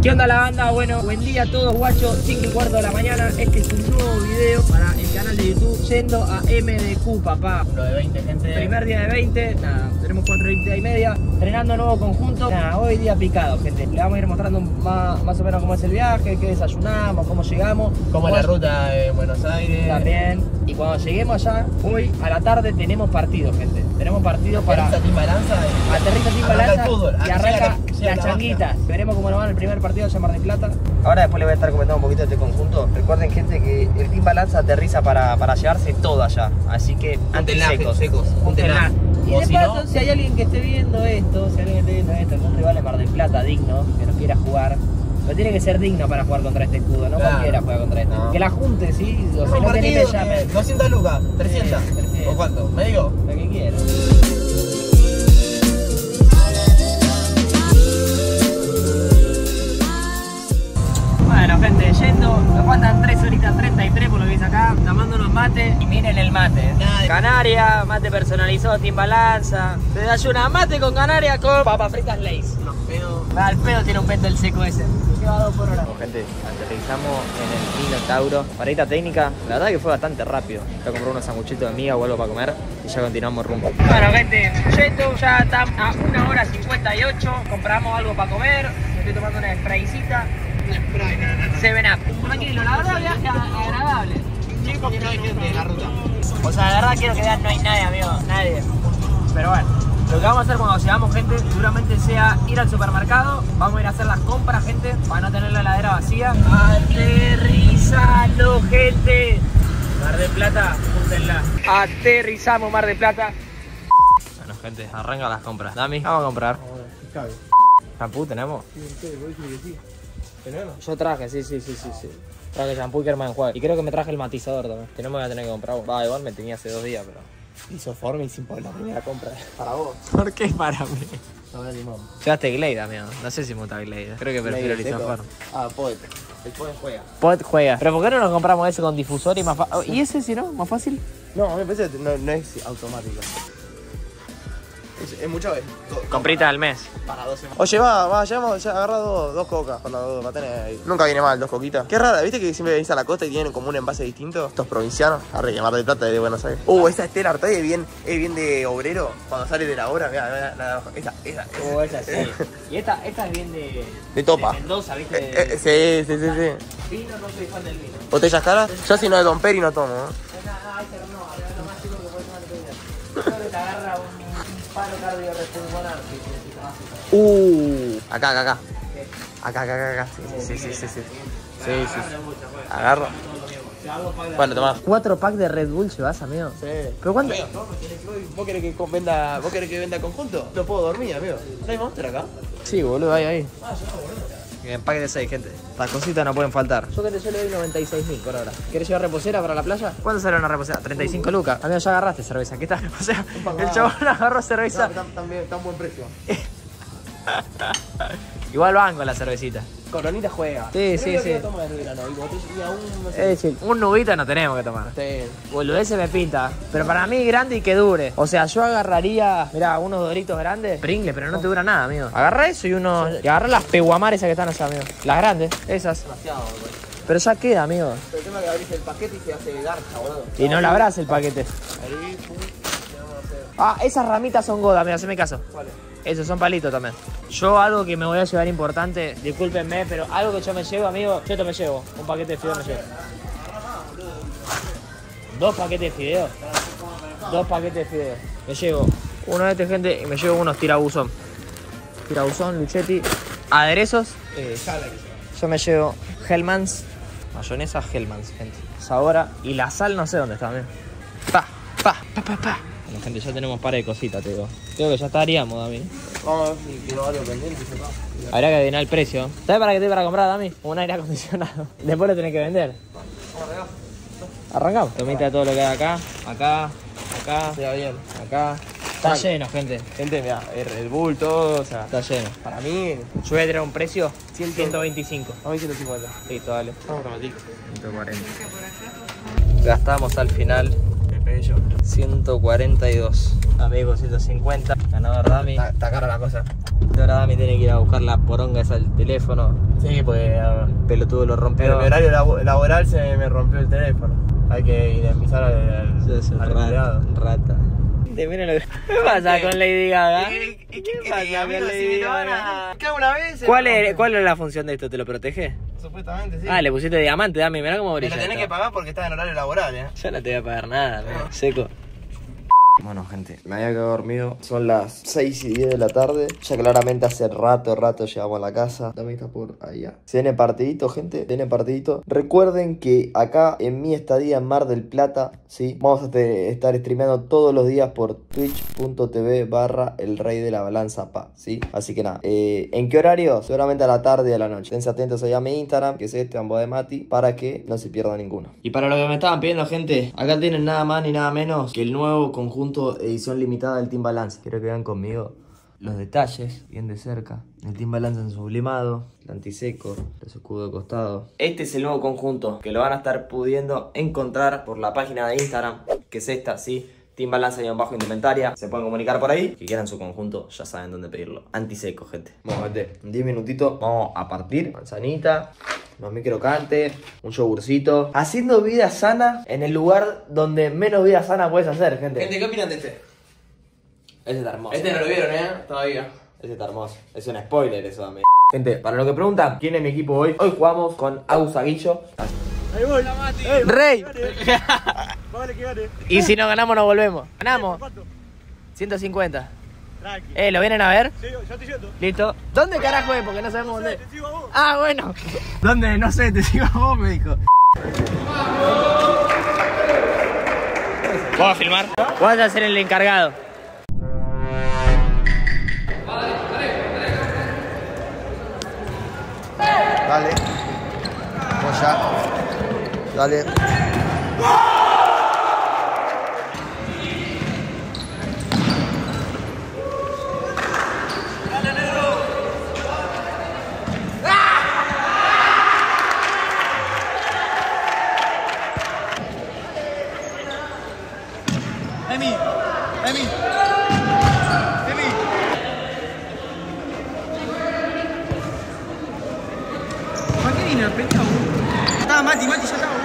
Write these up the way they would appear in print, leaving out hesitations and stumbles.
¿Qué onda la banda? Bueno, buen día a todos, guachos. 5:15 de la mañana. Este es un nuevo video para el canal de YouTube yendo a MDQ, papá. Uno de 20, gente. Primer día de 20, nada, tenemos 4:30:30. Entrenando nuevo conjunto. Nada, hoy día picado, gente. Le vamos a ir mostrando más o menos cómo es el viaje, qué desayunamos, cómo llegamos. Como la ruta de Buenos Aires. También. Y cuando lleguemos allá, hoy a la tarde tenemos partido, gente. Tenemos partido para... Aterriza Team Balanza el fútbol y arranca las changuitas. Veremos cómo nos va en el primer partido de Mar del Plata. Ahora después les voy a estar comentando un poquito de este conjunto. Recuerden, gente, que el Team Balanza aterriza para llevarse todo allá. Así que antes secos. Y de paso, si hay alguien que esté viendo esto, algún rival de Mar del Plata digno, que nos quiera jugar, pero tiene que ser digno para jugar contra este escudo, no cualquiera juega contra este. No. Que la junte, sí, o si no tiene que llame. 200 lucas, 300. 300. ¿O cuánto? ¿Me digo? Lo que quiera. Bueno, gente, yendo, nos faltan 3:33 por lo que dice acá, tomándonos mate y miren el mate. Canaria, mate personalizado, Team Balanza. Desayuna mate con canaria con papas fritas Lay's. Al pedo tiene un peto el seco ese. Lleva 2 por hora. Bueno, gente, aterrizamos en el Nino Tauro. Parita técnica, la verdad que fue bastante rápido. Ya compré unos sanguchitos de miga o algo para comer y ya continuamos rumbo. Bueno, gente, yendo, ya estamos a 1:58. Compramos algo para comer. Estoy tomando una spraycita. 7-Up. Tranquilo, la verdad, viaje agradable. Sí, porque no hay gente en la ruta. O sea, la verdad quiero que vean, no hay nadie, amigo, nadie. Pero bueno, lo que vamos a hacer cuando llegamos, gente, seguramente sea ir al supermercado. Vamos a ir a hacer las compras, gente, para no tener la heladera vacía. Aterrizando, gente. Mar del Plata, júntenla. Aterrizamos, Mar del Plata. Bueno, gente, arranca las compras. Dami, vamos a comprar. ¿Shampoo tenemos? Sí. Yo traje, sí. Traje shampoo y crema de enjuague. Y creo que me traje el matizador también. Que no me voy a tener que comprar. Va, igual me tenía hace 2 días, pero... Hizo forma y sin poner la primera compra. Para vos. ¿Por qué para mí? No, limón. Llevaste Glade, amigo. No sé si me gusta Glade. Creo que prefiero el isoform. Ah, Pod. El Pod juega. Pod juega. Pero ¿por qué no nos compramos ese con difusor y más fácil? ¿Y ese si no? ¿Más fácil? No, me parece que no es automático. Es mucha vez. Comprita al mes. Para 2 semanas. Oye, ya hemos agarrado 2 cocas con los batenes ahí. Nunca viene mal, 2 coquitas. Qué rara, ¿viste que siempre venís a la costa y tienen como un envase distinto? Estos provincianos. Arre, Mar del Plata de Buenos Aires. Esa Estela Artois es bien de obrero. Cuando sale de la obra, mira, la de abajo. Esa sí. Y esta es bien de topa. De Mendoza, ¿viste? Sí. Vino, no soy fan del vino. ¿Botellas caras? Yo si no de Don Peri no tomo, ¿no? No, lo más chico que puedes tomar en tu vida. Creo que te agarra un paro cardiorrespulmonar. Acá. Sí. Agarro. Bueno, tomá. 4 packs de Red Bull llevas, amigo. Sí. ¿Pero cuánto? ¿Vos querés que venda conjunto? No puedo dormir, amigo. ¿No hay Monster acá? Sí, boludo, ahí. En pack de 6, gente. Las cositas no pueden faltar. Yo le doy 96.000 por ahora. ¿Querés llevar reposera para la playa? ¿Cuánto sale una reposera? 35 lucas. Amigo, ya agarraste cerveza. ¿Qué tal? O sea, el chabón agarró cerveza. Está un buen precio. Igual van con la cervecita. Coronita juega. Sí. Un nubita no tenemos que tomar. Sí. Ese me pinta. Pero para mí grande y que dure. O sea, yo agarraría, mirá, unos doritos grandes. Pringle, pero no te dura nada, amigo. Agarra eso y y agarra las peguamar esas que están allá, amigo. Las grandes, esas. Demasiado, güey. Pero ya queda, amigo. Pero el tema es que abrís el paquete y se hace garcha, boludo. Y no labrás el paquete. Ahí, Esas ramitas son godas, amigo, haceme caso. ¿cuáles? Esos son palitos también. Yo algo que me voy a llevar importante, discúlpenme, pero algo que yo me llevo, amigo, yo me llevo. Un paquete de fideos me llevo. 2 paquetes de fideos. 2 paquetes de fideos. Me llevo uno de este, gente, y me llevo unos tirabuzón. Tirabuzón, Luchetti. Aderezos. Yo me llevo Hellmann's. Mayonesa Hellmann's, gente. Sabora. Y la sal no sé dónde está, amigo. Bueno, gente, ya tenemos par de cositas, te digo. Creo que ya estaríamos, Dami. Vamos a ver si quiero algo pendiente. Habrá que adivinar el precio. ¿Sabes para qué te para comprar, Dami? Un aire acondicionado. Después lo tenés que vender. Arrancamos. Tomita todo lo que hay acá. Acá. Se va bien. Acá. Está lleno, gente. Gente, mira, el Bull, todo, o sea. Está lleno. Para mí, Yo voy a tirar un precio 125. a mí 150. Listo, dale. Vamos a repetir. 140. Gastamos al final Me pegué yo. 142. Amigo, 150. Ganador Dami. Está cara la cosa. Ahora Dami tiene que ir a buscar la poronga esa del teléfono. Sí, pues Pelotudo lo rompió. en mi horario laboral se me rompió el teléfono. Hay que indemnizar al empleado. Rata. Miren lo que... ¿Qué pasa con Lady Gaga? ¿Qué pasa con Lady Gaga? ¿Qué una vez? ¿Cuál es la función de esto? ¿Te lo protege? Supuestamente, sí. Ah, le pusiste diamante, Dami, mirá cómo Me brilla. lo tenés esto. que pagar porque estás en horario laboral, Yo no te voy a pagar nada, ¿no? Seco. Bueno, gente, me había quedado dormido. Son las 6 y 10 de la tarde. Ya claramente hace rato llegamos a la casa. También está por allá. Se viene partidito, gente. Se viene partidito. Recuerden que acá en mi estadía en Mar del Plata, ¿sí? Vamos a estar streameando todos los días por twitch.tv/El Rey de la Balanza Pa, ¿sí? Así que nada. ¿En qué horario? Seguramente a la tarde y a la noche. Esténse atentos allá a mi Instagram, que es Ambo de Mati, para que no se pierda ninguno. Y para lo que me estaban pidiendo, gente, acá tienen nada más ni nada menos que el nuevo conjunto edición limitada del Team Balance. Quiero que vean conmigo los detalles bien de cerca. El Team Balance en sublimado, el antiseco, los escudos de costado. Este es el nuevo conjunto que lo van a estar pudiendo encontrar por la página de Instagram, que es esta, ¿sí? Team Balance ahí abajo indumentaria. Se pueden comunicar por ahí. Si quieran su conjunto, ya saben dónde pedirlo. Antiseco, gente. Vamos a meter 10 minutitos. Vamos a partir. Manzanita, unos microcantes, un yogurcito. Haciendo vida sana en el lugar donde menos vida sana puedes hacer, gente. Gente, ¿qué opinan de este? Ese está hermoso. Este no lo vieron, todavía. Ese está hermoso. Es un spoiler eso, amigo. Gente, para lo que preguntan, ¿quién es mi equipo hoy? Hoy jugamos con Agus Aguillo. Ahí voy. ¡Rey! Vale, que gane. Y si no ganamos, nos volvemos. ¿Ganamos? ¿Cuánto? 150. Tranqui. ¿Lo vienen a ver? Sí, yo estoy yendo. Listo. ¿Dónde carajo es? Porque no sabemos dónde. Te sigo a vos. Ah, bueno. ¿Dónde? No sé, te sigo a vos, me dijo. ¿Vamos a filmar? Vas a ser el encargado. Dale. Vamos ya. Dale. Emi. ¿Para qué vino el pendejo? Estaba Mati ya estaba.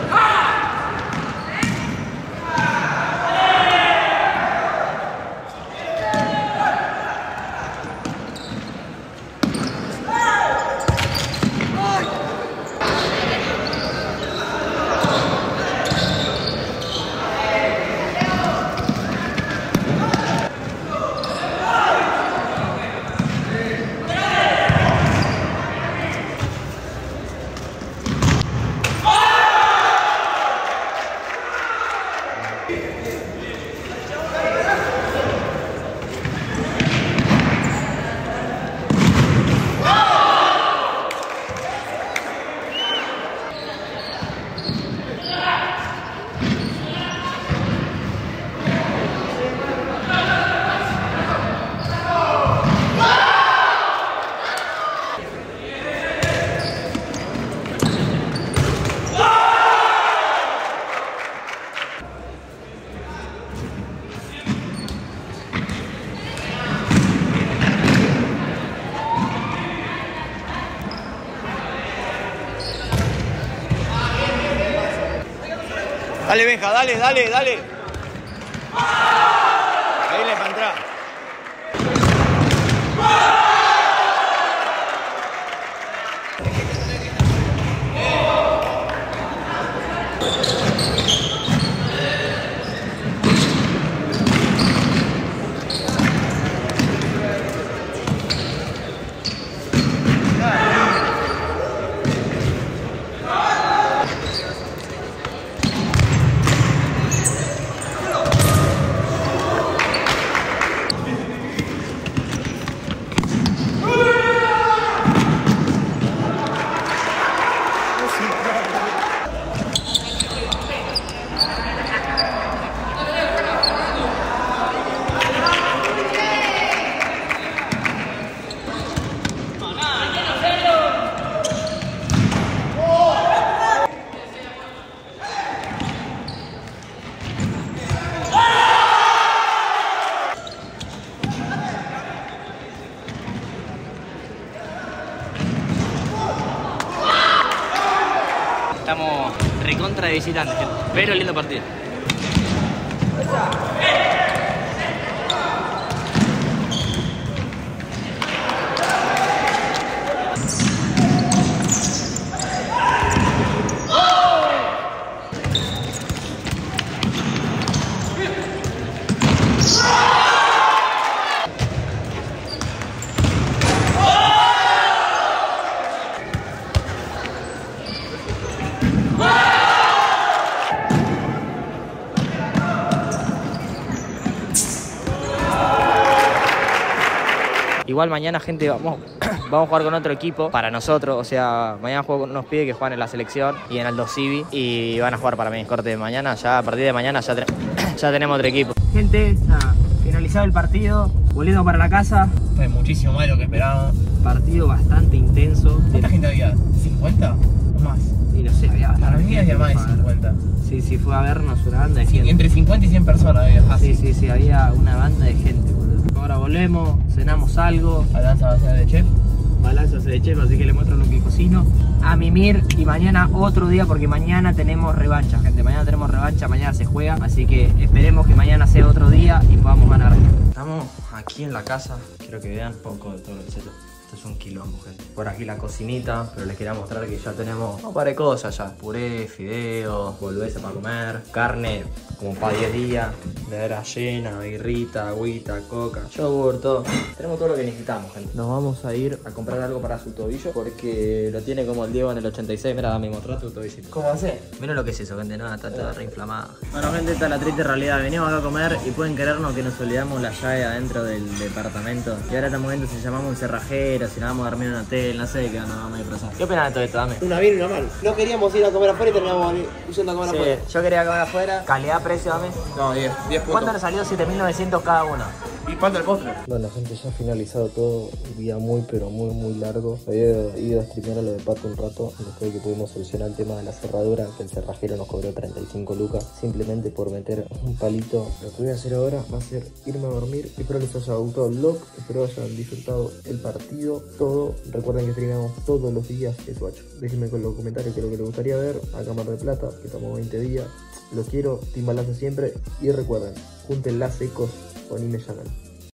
Dale, Benja, dale. Ahí le para entrar. Estamos recontra de visitantes, gente. Pero lindo partido. Igual mañana, gente, vamos a jugar con otro equipo para nosotros. O sea, mañana juego con unos pibes que juegan en la selección y en Aldo Civi. Y van a jugar para mí. Corte de mañana, ya a partir de mañana ya tenemos otro equipo. Gente, finalizado el partido, volviendo para la casa. Fue muchísimo más de lo que esperábamos. Partido bastante intenso. ¿Cuánta gente había? ¿50 o más? Y no sé, había Para mí había más de 50. Sí, fue a vernos una banda de Sí, gente. entre 50 y 100 personas había. Sí, había una banda de gente, boludo. Ahora volvemos, cenamos algo. Balanza va a ser de chef. Balanza de chef, así que le muestro lo que cocino. A mimir y mañana otro día porque mañana tenemos revancha, gente. Mañana tenemos revancha, mañana se juega. Así que esperemos que mañana sea otro día y podamos ganar. Estamos aquí en la casa. Quiero que vean un poco de todo el setup. Esto es un quilombo, gente. Por aquí la cocinita, pero les quería mostrar que ya tenemos un par de cosas ya. Puré, fideos, boludeces para comer, carne como para 10 días, nevera llena, birrita, agüita, coca, yogur, todo. Tenemos todo lo que necesitamos, gente. Nos vamos a ir a comprar algo para su tobillo porque lo tiene como el Diego en el 86. Mira, dame, mostrá tu tobillo. ¿Cómo hace? Mira lo que es eso, gente, no, está toda reinflamada. Bueno, gente, esta es la triste realidad. Venimos acá a comer y pueden querernos que nos olvidamos la llave adentro del departamento. Y ahora estamos viendo si llamamos un cerrajero, si nos vamos a dormir en un hotel, no sé qué nos vamos a disfrazar. ¿Qué opinan de todo esto? Dame. Una bien y una mal. No queríamos ir a comer afuera y terminamos yendo a comer afuera. Yo quería comer afuera. Calidad, precio, dame. No, 10 puntos. ¿Cuánto nos salió? 7.900 cada uno. Y falta el postre. Bueno, gente, ya ha finalizado todo. Un día muy, pero muy largo. Había ido a streamear a lo de Pato un rato. Después de que pudimos solucionar el tema de la cerradura, que el cerrajero nos cobró 35 lucas simplemente por meter un palito. Lo que voy a hacer ahora va a ser irme a dormir. Espero les haya gustado el vlog. Espero hayan disfrutado el partido. Todo. Recuerden que streameamos todos los días el guacho. Déjenme con los comentarios qué es lo que les gustaría ver. Acá Mar del Plata, que estamos 20 días. Los quiero. Team Balanza siempre. Y recuerden, junten las ecos con Ime Llaman.